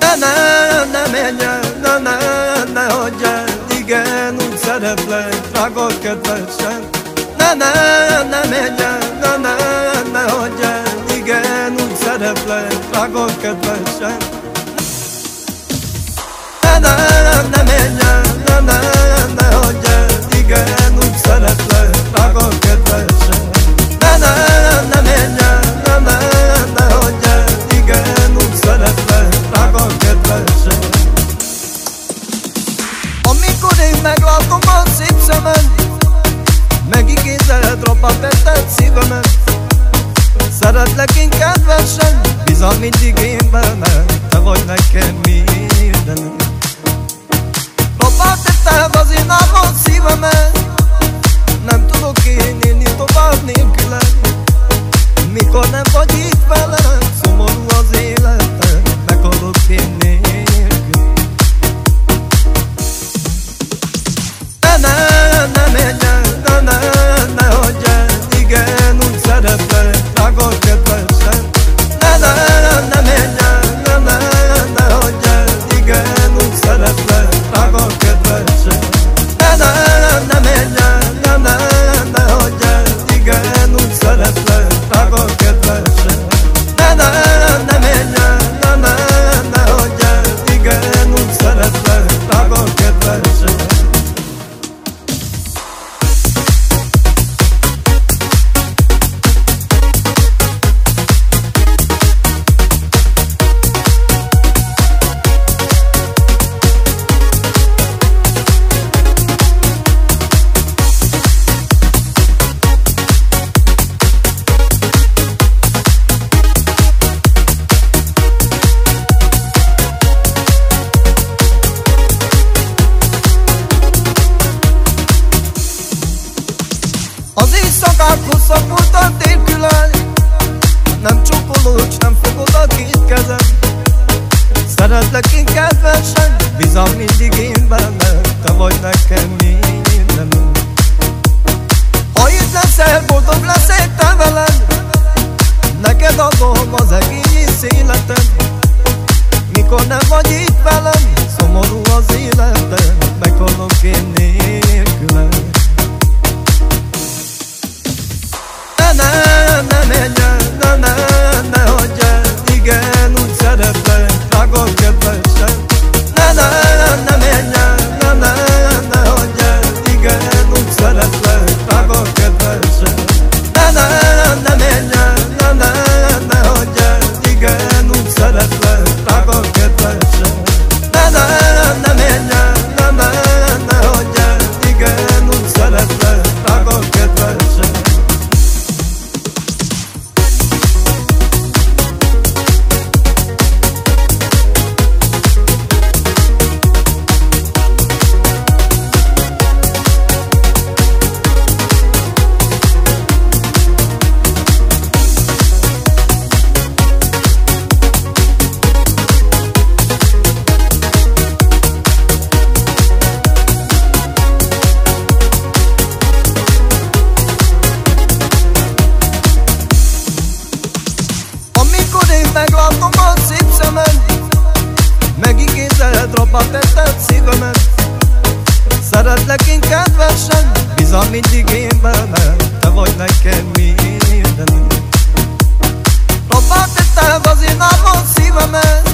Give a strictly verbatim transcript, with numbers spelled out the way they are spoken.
Ne, ne, ne menj el, ne, ne, ne hagyj el, igen, úgy szeretlek, drága kedvesem. Ne, ne, ne menj el, ne, ne, ne hagyj el, igen, úgy szeretlek, drága kedvesem. Ne, ne, ne menj el, ne, ne, ne hagyj el, igen, úgy szeretlek, drága kedvesem. Ne, ne, ne menj el, ne, ne, ne hagyj el, igen, úgy szeretlek, drága kedvesem. Amikor én meglátom a szép szemed, megigézed, rabba tetted szívemet. Szeretlek én kedvesem, bizony mindig én benned, te vagy nekem mindenem. Rabba tetted az én álmom szívemet, nem tudok én élni tovább nélküled. Mikor nem vagy itt velem, szomorú az életem, meghalok én nélkül. Ne, ne, ne menj el, ne, ne, ne hagyj el, igen, úgy szeretlek, drága kedvesem. Ne, ne, ne menj el, ne, ne, ne hagyj el, igen, úgy szeretlek, drága kedvesem. Ne, ne, ne menj el, ne, ne, ne hagyj el, igen, úgy szeretlek, drága kedvesem. Ne, ne, ne menj el, ne, ne, ne hagyj el, igen, úgy szeretlek, drága kedvesem. Az éjszakák hosszabb voltak nélküled, nem csókolod, s nem fogod a két kezem. Szeretlek én kedvesem, bizony mindig én benned, te vagy nekem mindenem. Ha itt leszel, boldog leszek te veled, neked adom az egész életem. Mikor nem vagy itt velem, szomorú az életem, meghalok én nélküled. Ne, ne, ne menj el, ne, ne, ne hagyj el, igen, úgy szeretlek, drága kedvesem. Ne, ne, ne menj el, ne, ne, ne hagyj el, igen, úgy szeretlek, drága kedvesem. Ne, ne, ne menj el, ne, ne, ne hagyj el, igen, úgy szeretlek, drága kedvesem. Ne, ne, ne menj el, ne, ne, ne hagyj el, igen, úgy szeretlek, drága kedvesem. Meglátom a szép szemed, megigézed, rabba tetted szívemet. Szeretlek én kedvesem, bizony mindig én benned, te vagy nekem mindenem. Rabba tetted az én álmom szívemet,